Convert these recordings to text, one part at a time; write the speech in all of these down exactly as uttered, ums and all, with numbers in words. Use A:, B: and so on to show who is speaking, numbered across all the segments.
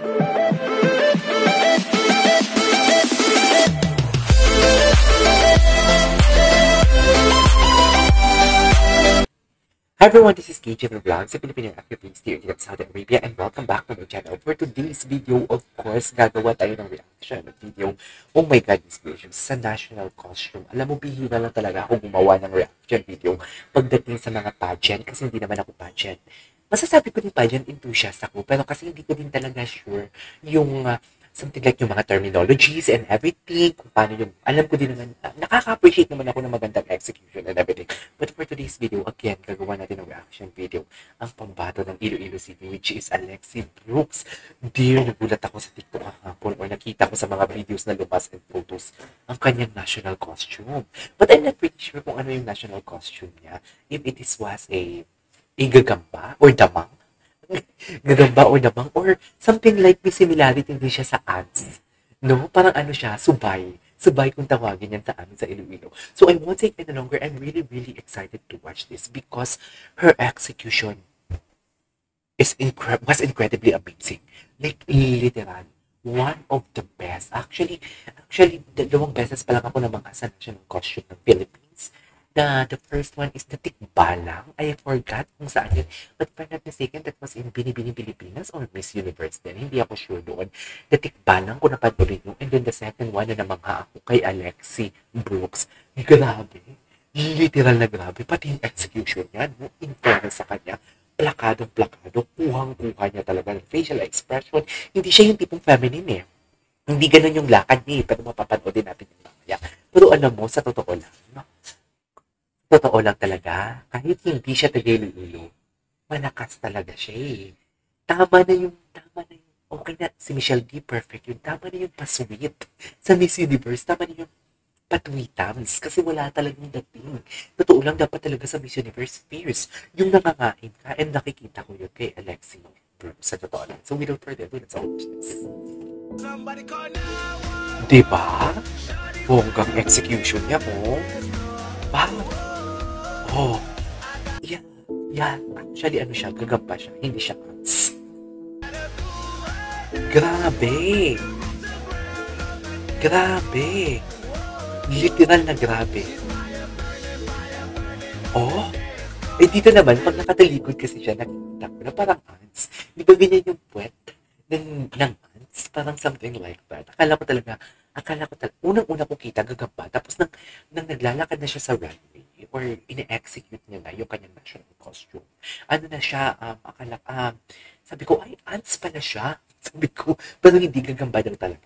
A: Hi everyone, this is K J Vlogs, a Filipino actor based here in Saudi Arabia, and welcome back to my channel. For today's video, of course, gagawa tayo ng reaction ng video. Oh my God, inspiration sa national costume. Alam mo, bihira lang talaga ako gumawa ng reaction video pagdating sa mga pageant, kasi hindi naman ako pageant. Masasabi ko din pageant enthusiast ako, pero kasi hindi ko din talaga sure yung uh, something like yung mga terminologies and everything, kung paano yung, alam ko din naman, uh, nakaka-appreciate naman ako ng magandang execution and everything. But for today's video, again, gagawa natin ng reaction video, ang pambato ng Iloilo City, which is Alexi Brooks. Dear, nagulat ako sa TikTok kahapon or nakita ko sa mga videos na lumabas and photos, ang kanyang national costume. But I'm not pretty sure kung ano yung national costume niya, if it is was a, a gagamba or damang, gagamba or damang, or something like may similarity din siya sa ants. No? Parang ano siya, subay. Subay kung tawagin yan sa amin sa Iloilo. So I won't take any longer. I'm really, really excited to watch this because her execution is incre- was incredibly amazing. Like, literal, one of the best. Actually, actually, dalawang beses pa lang ako namang sa national costume ng Philippines. The, the first one is the Tikbalang. I forgot kung saan yun. But if I'm not mistaken, that was in Binibini, Pilipinas or Miss Universe din. Hindi ako sure doon. The Tikbalang ko napanood yun. And then the second one na namangha ako kay Alexi Brooks. Grabe. Literal na grabe. Pati yung execution niya, no? In fairness sa kanya, plakadong plakado. Kuhang-kuha niya talaga ng facial expression. Hindi siya yung tipong feminine eh. Hindi ganun yung lakad niya eh. Pero mapapanood din natin yung mamaya. Pero alam mo, sa totoo lang, no? Totoo lang talaga, kahit hindi siya taga-Iloilo, malakas talaga siya eh. Tama na yung, tama na yung, okay na, si Michelle D, perfect yun. Tama na yung pasweet sa Miss Universe. Tama na yung patwitams, kasi wala talagang dating. Totoo lang, dapat talaga sa Miss Universe fierce. Yung nangangain ka, and nakikita ko yun kay Alexi Brooks, sa totoo lang. So without further ado, let's watch this. Diba? Bonggang execution niya mo. Bakit? Oh, yeah, yeah. Actually, ano siya, gagamba siya. Hindi siya ants. Grabe. Grabe. Literal na grabe. Oh, eh dito naman, pag nakatalikod kasi siya, nakikita ko na parang ants. Di ba ganyan yung puwet ng, ng ants? Parang something like that. Akala ko talaga, akala ko talaga, unang-una ko kita, gagamba. Tapos nang, nang naglalakad na siya sa runway, or ine-execute niya na yung kanyang national costume. Ano na siya, um, akala, um, sabi ko, ay, ants pala siya. Sabi ko, pero hindi gagamba daw talaga.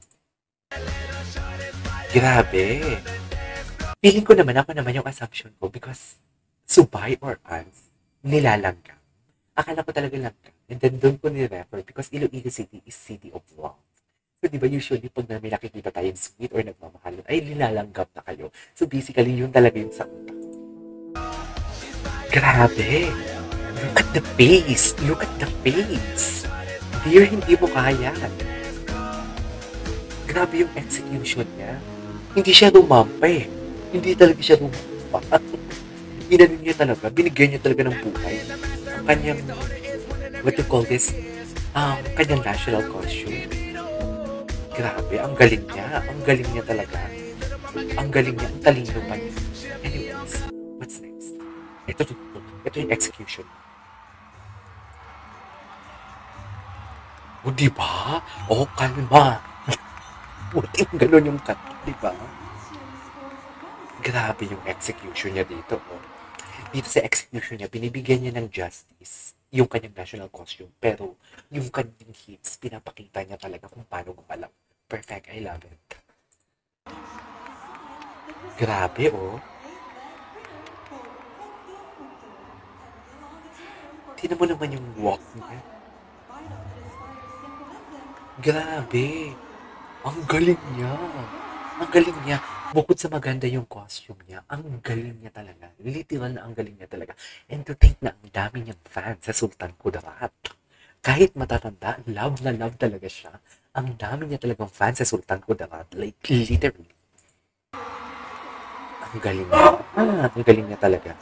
A: Grabe. Feeling ko naman, ako naman yung assumption ko because subay or ants, nilalanggam. Akala ko talaga langgam. And then doon ko ni-refer because Iloilo City is city of love. So, di ba usually pag namin nakikita tayong sweet or nagmamahalan, ay nilalanggap na kayo. So, basically, yun talaga yung sa utak. Grabe! Look at the face! Look at the face! Dear, hindi mo kaya. Grabe yung execution niya. Hindi siya rumampa eh. Hindi talaga siya rumampa. Inanin niya talaga, binigyan niya talaga ng buhay. Ang kanyang, what you call this, ang um, kanyang national costume. Grabe, ang galing niya. Ang galing niya talaga. Ang galing niya. Ang talino pa niya. Anyways, what's next? Ito, ito, ito. Ito yung execution. O, diba? O, kalma. Buti yung gano'n yung cut. Diba? Grabe yung execution niya dito. Oh. Dito sa execution niya, binibigyan niya ng justice yung kanyang national costume. Pero, yung kanyang hits, pinapakita niya talaga kung paano gumalaw. Perfect. I love it. Grabe, oh. Tingnan mo naman yung walk niya. Grabe. Ang galing niya. Ang galing niya. Bukod sa maganda yung costume niya, ang galing niya talaga. Literal na ang galing niya talaga. And to think na ang dami niyang fans sa Sultan Kudarat. Kahit matatanda, love na love talaga siya. Ang dami niya talagang fans sa Sultan Kudarat. Like, literally. Ang galing niya. Ah, ang galing niya talaga.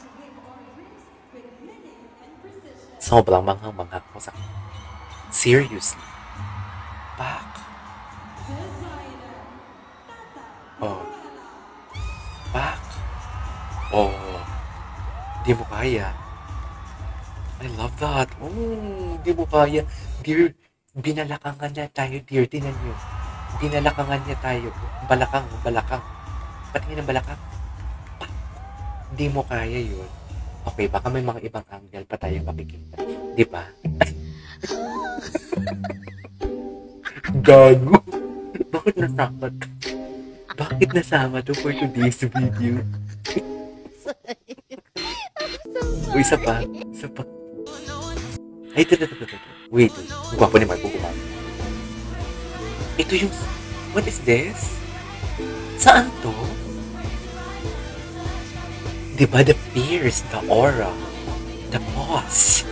A: Sobrang manghang-manghang ko sa Seriously. Pak. Oh. Pak. Oh. Di mo kaya. I love that. Oh, di mo kaya. Dear, binalakangan niya tayo, dear. Tinan niyo. Binalakangan niya tayo. Balakang, balakang. Patingin ng balakang. Pak. Di mo kaya yun. Okay, baka may mga ibang angle pa tayo makikita. Di ba? Gago. Bakit nasama to? Bakit nasama to for today's video? O, isa pa. Isa pa. Ay, ito, ito, ito, ito. Wait, wait. Ang gwapo ni Marco gumamit. Ito yung... What is this? Saan to? Diba the fears, the aura, the pause?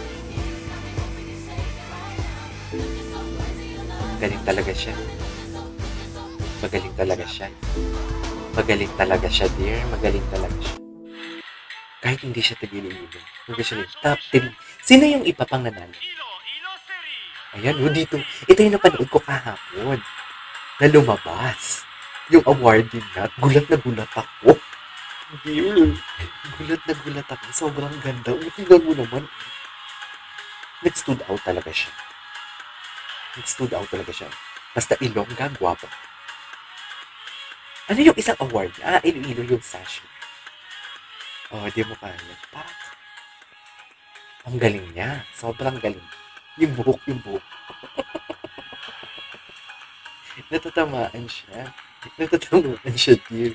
A: Magaling talaga siya. Magaling talaga siya. Magaling talaga siya, dear. Magaling talaga siya. Kahit hindi siya tagilin-ilin. Hindi siya rin. Top three. Sino yung iba pang nanalo? Ayan, o dito. Ito yung napanood ko kahapon. Na lumabas. Yung awarding na. Gulat na gulat ako. Dear. Gulat na gulat ako. Sobrang ganda. O, tingnan mo naman. Nag-stood out talaga siya. Nag-stood out talaga siya. Basta Ilongga, gwapo. Ano yung isang award? Ah, Iloilo yung sashi. Oh, di mo kaya. Pak. Ang galing niya. Sobrang galing. Yung buhok, yung buhok. Natatamaan siya. Natatamaan siya, dear.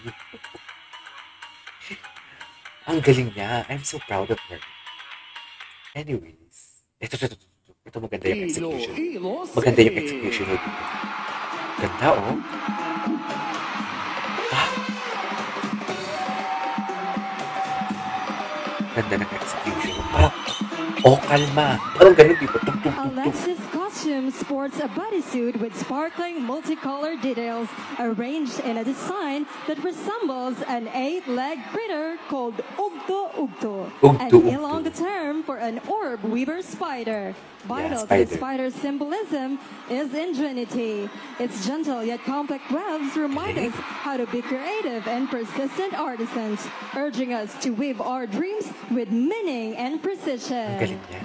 A: Ang galing niya. I'm so proud of her. Anyways. Ito, ito, ito. Ito maganda yung execution. Maganda yung execution nito. Ganda, oh. Ah. Ganda ng execution. Ah. Oh, kalma. Parang ganun, di ba? Tum, tum, tum, tum.
B: Alexis Costume sports a bodysuit with sparkling multicolored details arranged in a design that resembles an eight-legged critter called Ugto Ugto,
A: Ugto
B: an
A: Ugto.
B: Ilongga term for an orb weaver spider. Vital
A: Yeah,
B: to the
A: spider.
B: spider's symbolism is ingenuity. Its gentle yet complex webs remind
A: Okay.
B: us how to be creative and persistent artisans, urging us to weave our dreams with meaning and
A: Ang
B: precision.
A: galing niya.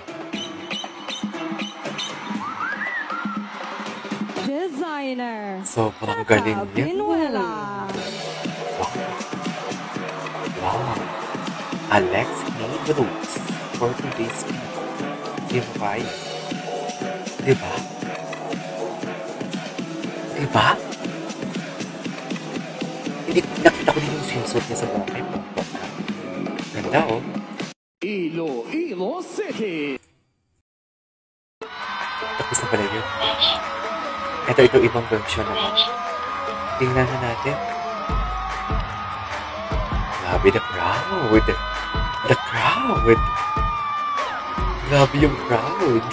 B: Designer.
A: Sobrang
B: Tata
A: galing niya.
B: Binuela.
A: Wow. Wow. Alex made the rules for today's video. Di mo kaya. Diba? Diba? Hindi, nakita ko din yung swimsuit niya sa buhay mo. Ganda, oh.
C: Iloilo City.
A: Tapos na pala yun. Ito, ito, ibang version naman. Tingnan na natin. Grabe, the crowd. The crowd. Grabe yung crowd.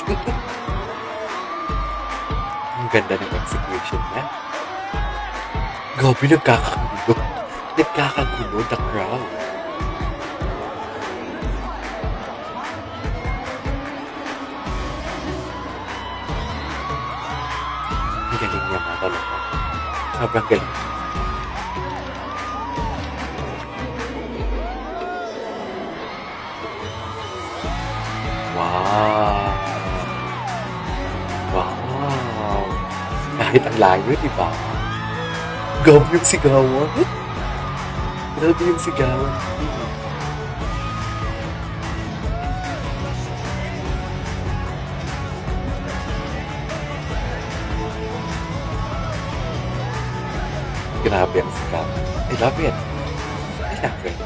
A: Ang ganda ng execution niya. Grabe, nagkakagulo. Nagkakagulo, the crowd. Ang galing niya mga talaga. Sobrang galing. Wow! Wow! Kahit ang layo, di ba? Grabe yung sigawan. Grabe yung sigawan. Grabe ang sigawan. I love it. I love it.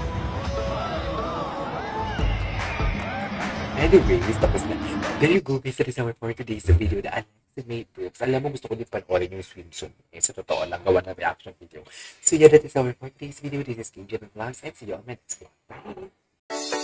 A: Anyways, tapos na. There you go, guys. That is our for today's video. The Alexis May Brooks. Alam mo, gusto ko din panoorin yung swimsuit. Eh, sa totoo lang, gawa ng reaction video. So yeah, that is our for today's video. This is K J Vlogs. And see you on my next vlog. Bye!